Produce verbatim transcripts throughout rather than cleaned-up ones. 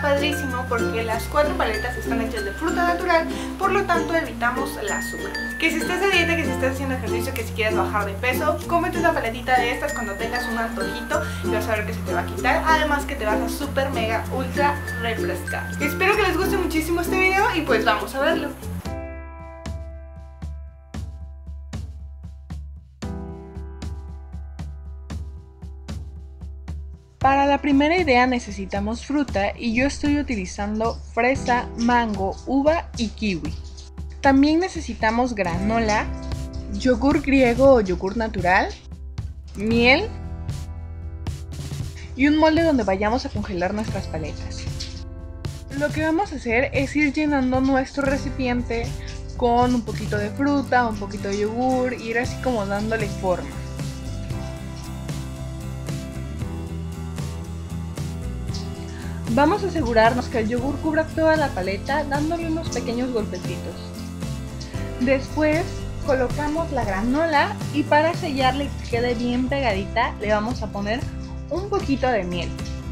padrísimo porque las cuatro paletas están hechas de fruta natural, por lo tanto evitamos el azúcar. Que si estás de dieta, que si estás haciendo ejercicio, que si quieres bajar de peso, cómete una paletita de estas cuando tengas un antojito y vas a ver que se te va a quitar. Además que te vas a super mega ultra refrescar. Espero que les guste muchísimo este video y pues vamos a verlo. Para la primera idea necesitamos fruta y yo estoy utilizando fresa, mango, uva y kiwi. También necesitamos granola, yogur griego o yogur natural, miel y un molde donde vayamos a congelar nuestras paletas. Lo que vamos a hacer es ir llenando nuestro recipiente con un poquito de fruta, un poquito de yogur, ir así como dándole forma. Vamos a asegurarnos que el yogur cubra toda la paleta dándole unos pequeños golpecitos. Después colocamos la granola y para sellarle y que quede bien pegadita le vamos a poner un poquito de miel.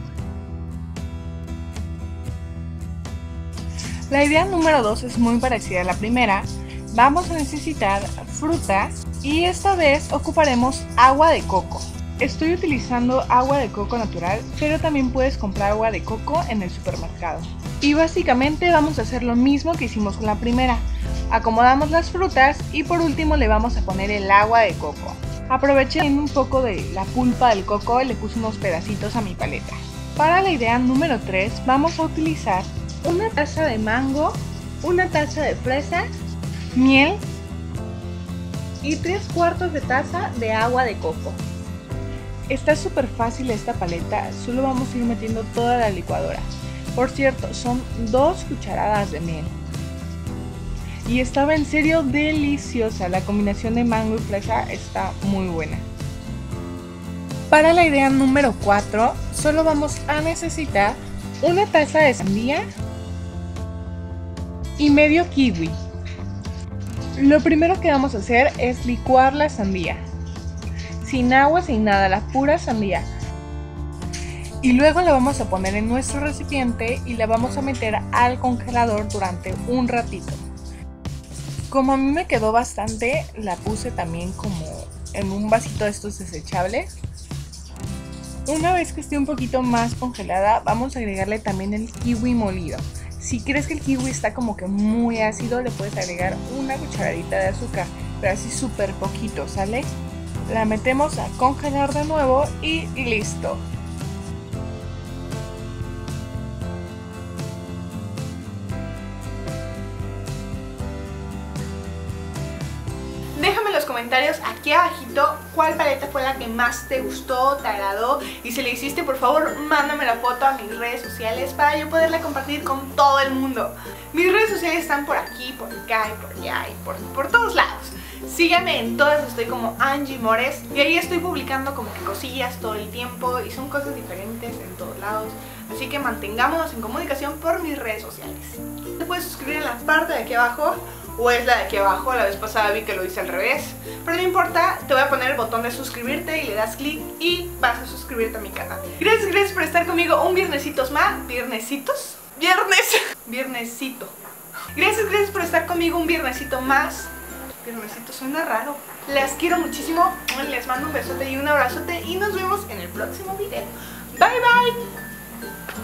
La idea número dos es muy parecida a la primera. Vamos a necesitar fruta y esta vez ocuparemos agua de coco. Estoy utilizando agua de coco natural, pero también puedes comprar agua de coco en el supermercado. Y básicamente vamos a hacer lo mismo que hicimos con la primera. Acomodamos las frutas y por último le vamos a poner el agua de coco. Aproveché un poco de la pulpa del coco y le puse unos pedacitos a mi paleta. Para la idea número tres vamos a utilizar una taza de mango, una taza de fresa, miel y tres cuartos de taza de agua de coco. Está súper fácil esta paleta, solo vamos a ir metiendo toda la licuadora. Por cierto, son dos cucharadas de miel. Y estaba en serio deliciosa, la combinación de mango y fresa está muy buena. Para la idea número cuatro, solo vamos a necesitar una taza de sandía y medio kiwi. Lo primero que vamos a hacer es licuar la sandía. Sin agua, sin nada, la pura sandía. Y luego la vamos a poner en nuestro recipiente y la vamos a meter al congelador durante un ratito. Como a mí me quedó bastante, la puse también como en un vasito de estos desechables. Una vez que esté un poquito más congelada, vamos a agregarle también el kiwi molido. Si crees que el kiwi está como que muy ácido, le puedes agregar una cucharadita de azúcar, pero así súper poquito, ¿sale? La metemos a congelar de nuevo y listo. Déjame en los comentarios aquí abajito cuál paleta fue la que más te gustó, te agradó, y si la hiciste, por favor mándame la foto a mis redes sociales para yo poderla compartir con todo el mundo. Mis redes sociales están por aquí, por acá y por allá y por, por todos lados. Síganme en todas, estoy como Angie Mores y ahí estoy publicando como que cosillas todo el tiempo y son cosas diferentes en todos lados. Así que mantengámonos en comunicación por mis redes sociales. Te puedes suscribir en la parte de aquí abajo o es la de aquí abajo, la vez pasada vi que lo hice al revés. Pero no importa, te voy a poner el botón de suscribirte y le das clic y vas a suscribirte a mi canal. Gracias, gracias por estar conmigo un viernesitos más. ¿Viernesitos? Viernes. Viernesito. Gracias, gracias por estar conmigo un viernesito más. Viernesito suena raro. Las quiero muchísimo. Les mando un besote y un abrazote y nos vemos en el próximo video. Bye bye.